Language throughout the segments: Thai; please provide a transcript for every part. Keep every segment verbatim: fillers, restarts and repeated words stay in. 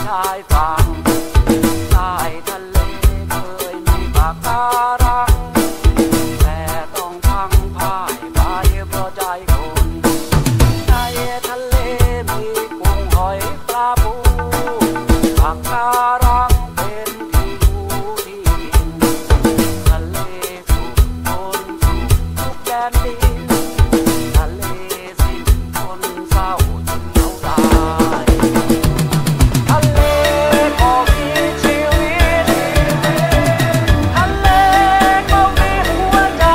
ชายฝั่งใต้ทะเลเคยมีปะการังแต่ต้องพังพ่ายไปเพราะใจคนในทะเลมีกุ้งหอยปลาปูปะการังเป็นที่อยู่ที่กินทะเลสุขคนสุขทุกแดนดินทะเลสิ้นคนเศร้าจนเหงาดายทะเลก็มีชีวิตทะเลก็มีหัวใจ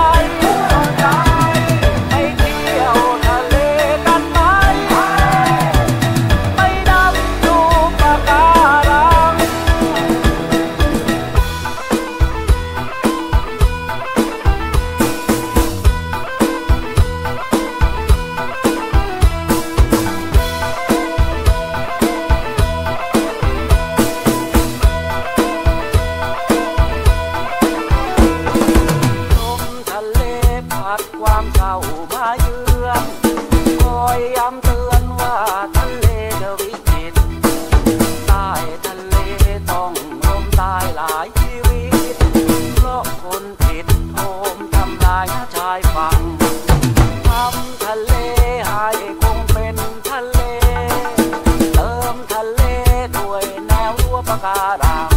ไปเที่ยวทะเลกันไหมไปดำดูปะการังลมทะเลพัดความเศร้ามาเยือนคอยย้ำเตือนว่าทะเลจะวิจิตรใต้ทะเลต้องล้มตายหลายชีวิตเพราะคนผิดโทมทำลายชายฝั่งทำทะเลให้คงเป็นทะเลเติมทะเลด้วยแนวรั้วปะการัง